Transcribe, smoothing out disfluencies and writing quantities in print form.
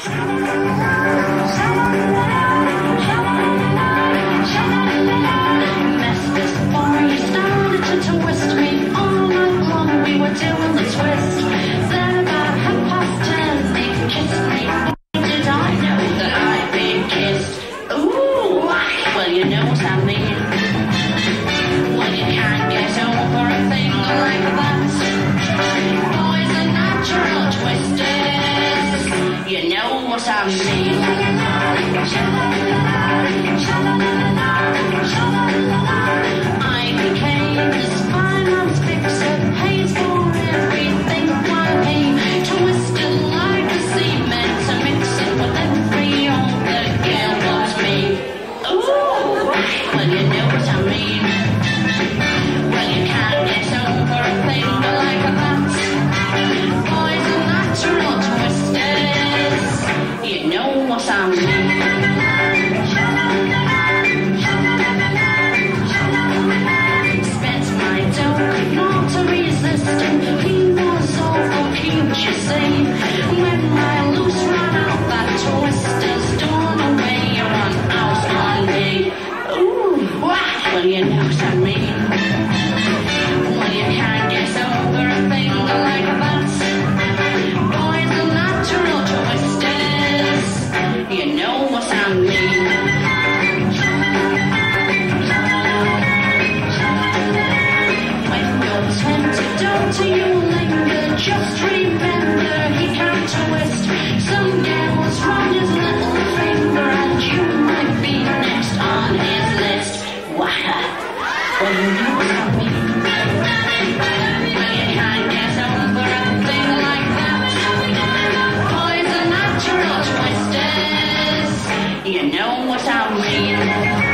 Messed this boy, you started to twist me all night long. We were doing the twist. Then about 10:30, they kissed me. Did I know that I'd been kissed? Ooh, well, you know what I mean. Well, you can't get over a thing like that. Boys are natural twisters. You know what I mean. I became this finance fixer, pays for everything by me. Twisted like a cement, a mixer with every old that girl loves me. Ooh, well, you know what I mean. Well, you can't get over a thing like that. Boys are natural twisters. You know what I mean. Spent my dough, not to resist him. He was over cute, you see. When my loose ran out, that twister's done away. You run out on me. Ooh, well, you know what I mean. Well, you can't get over a thing like that. Boys are natural twisters. You know what I mean. When you're tempted, don't you linger. Just remember he can't twist. Some girl's from his little finger, and you might be next on his list. Wow. Well, you know what I mean. Well, you can't get over a thing like that. Boys are natural twisters. You know what I mean.